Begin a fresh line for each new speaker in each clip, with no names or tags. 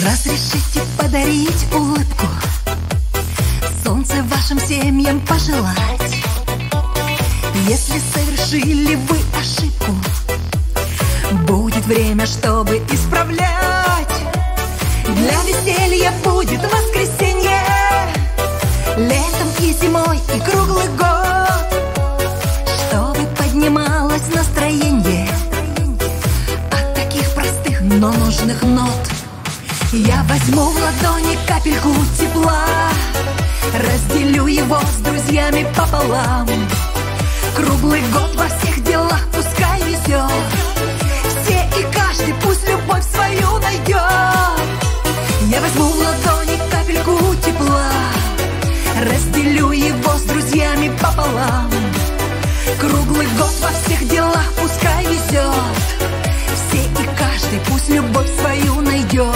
Разрешите подарить улыбку, солнце вашим семьям пожелать. Если совершили вы ошибку, будет время, чтобы исправлять. Для веселья будет воскресенье, летом и зимой, и круглый год, чтобы поднималось настроение от таких простых, но нужных нот. Я возьму в ладони капельку тепла, разделю его с друзьями пополам. Круглый год во всех делах пускай везет, все и каждый пусть любовь свою найдет. Я возьму в ладони капельку тепла, разделю его с друзьями пополам. Круглый год во всех делах пускай везет, все и каждый пусть любовь свою найдет.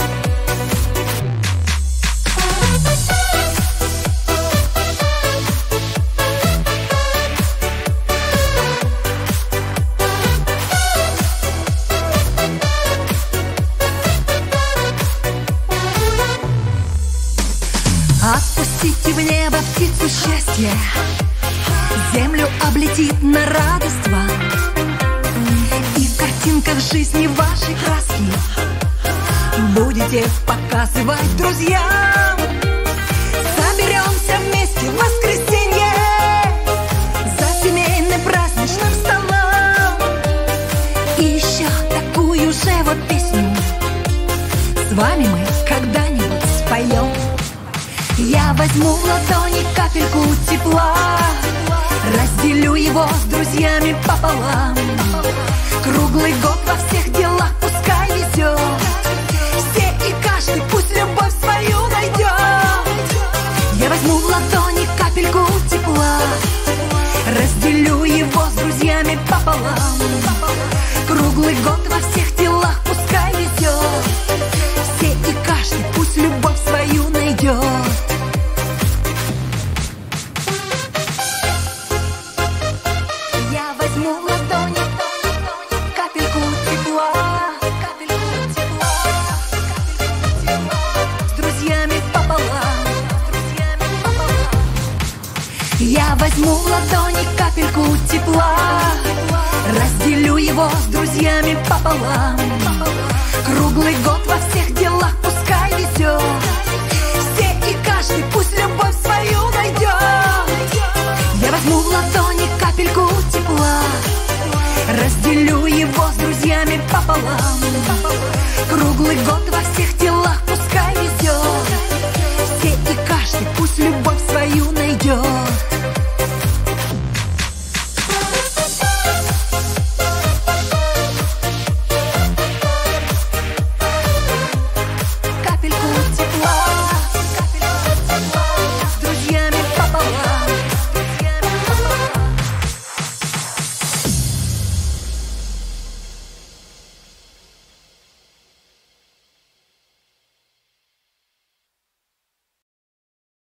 Отпустите в небо птицу счастья, землю облетит на радость вам, и в картинках жизни вашей краски будете показывать друзьям. Соберемся вместе в воскресенье за семейным праздничным столом, и еще такую же вот песню с вами мы когда-нибудь споем. Я возьму в ладони капельку тепла, разделю его с друзьями пополам. Круглый год во всех делах пускай везет, все и каждый пусть любовь свою найдет. Я возьму в ладони капельку тепла, разделю его с друзьями пополам. Круглый год во всех делах пускай везет, все и каждый пусть любовь свою найдет. Я возьму в ладони капельку тепла, разделю его с друзьями пополам. Круглый год во всех делах пускай везет, все и каждый пусть любовь свою найдет. Я возьму в ладони капельку тепла, разделю его с друзьями пополам. Круглый год во всех делах